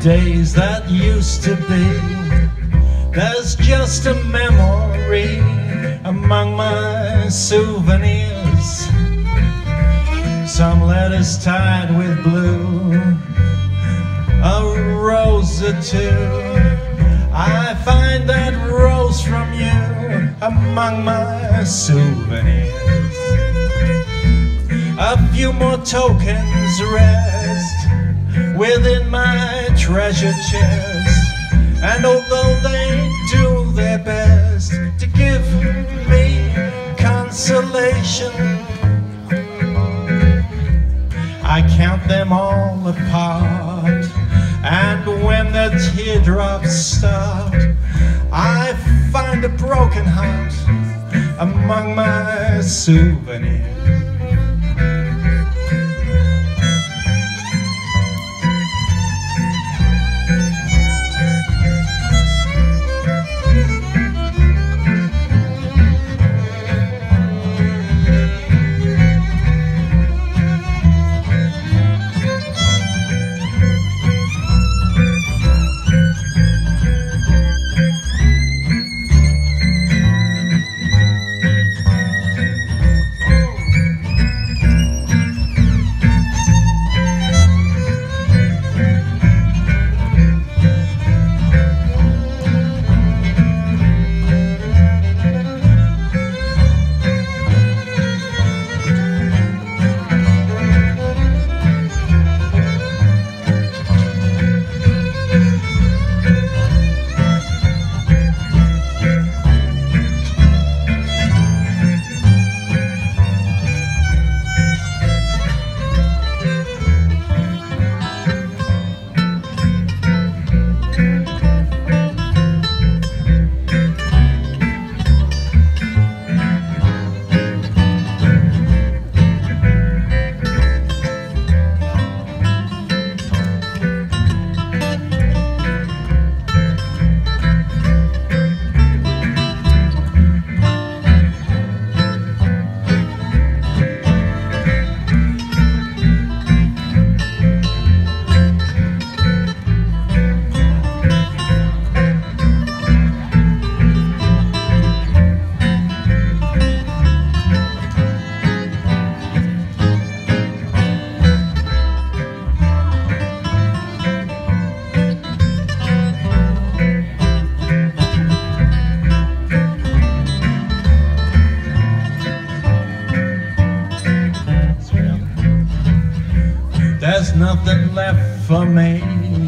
days that used to be. There's just a memory among my souvenirs. Some letters tied with blue, a rose or two. I find that rose from you among my souvenirs. A few more tokens rest within my treasure chest, and although they do their best to give me consolation, I count them all apart, and when the teardrops start, I find a broken heart among my souvenirs. There's nothing left for me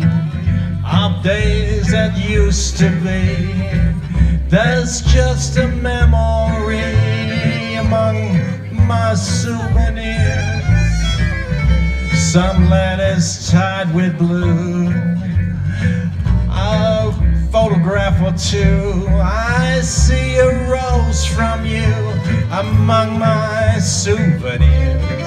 of days that used to be. There's just a memory among my souvenirs. Some letters tied with blue, a photograph or two. I see a rose from you among my souvenirs.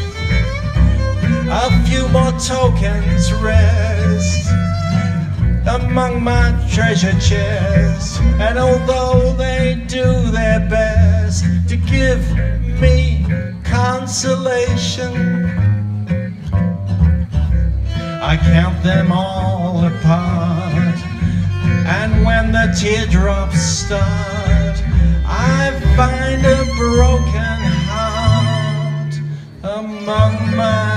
A few more tokens rest among my treasure chest, and although they do their best to give me consolation, I count them all apart, and when the teardrops start, I find a broken heart among my